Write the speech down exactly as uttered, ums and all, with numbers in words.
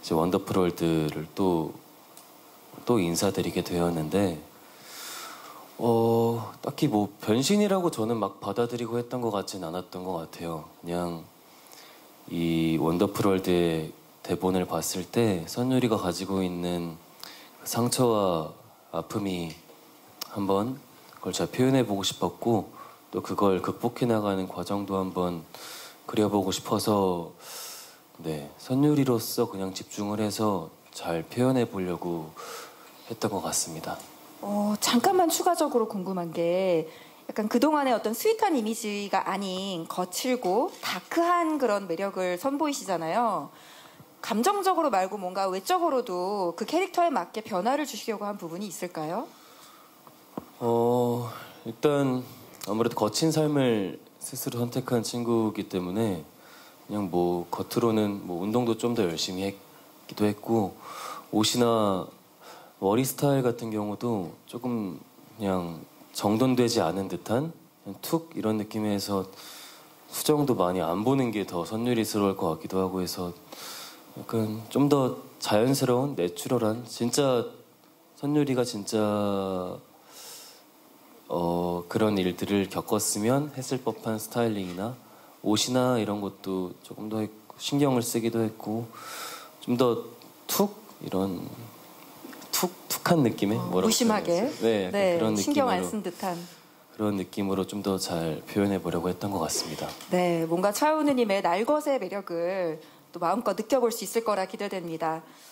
이제 원더풀 월드를 또, 또 인사드리게 되었는데, 어, 딱히 뭐 변신이라고 저는 막 받아들이고 했던 것 같진 않았던 것 같아요. 그냥 이 원더풀 월드의 대본을 봤을 때 선율이가 가지고 있는 상처와 아픔이 한번 그걸 잘 표현해보고 싶었고, 또 그걸 극복해 나가는 과정도 한번 그려보고 싶어서, 네, 선율이로서 그냥 집중을 해서 잘 표현해 보려고 했던 것 같습니다. 어, 잠깐만 추가적으로 궁금한 게 약간 그동안의 어떤 스윗한 이미지가 아닌 거칠고 다크한 그런 매력을 선보이시잖아요. 감정적으로 말고 뭔가 외적으로도 그 캐릭터에 맞게 변화를 주시려고 한 부분이 있을까요? 어, 일단 아무래도 거친 삶을 스스로 선택한 친구이기 때문에 그냥 뭐 겉으로는 뭐 운동도 좀 더 열심히 했기도 했고, 옷이나 머리 스타일 같은 경우도 조금 그냥 정돈되지 않은 듯한 그냥 툭 이런 느낌에서 수정도 많이 안 보는 게 더 선율이스러울 것 같기도 하고 해서 약간 좀 더 자연스러운 내추럴한, 진짜 선율이가 진짜 어, 그런 일들을 겪었으면 했을 법한 스타일링이나 옷이나 이런 것도 조금 더 신경을 쓰기도 했고, 좀 더 툭 이런 툭툭한 느낌의 어, 뭐라고 무심하게 표현하지? 네, 네, 그런 신경 안 느낌으로 쓴 듯한 그런 느낌으로 좀 더 잘 표현해 보려고 했던 것 같습니다. 네, 뭔가 차은우님의 날것의 매력을 또 마음껏 느껴볼 수 있을 거라 기대됩니다.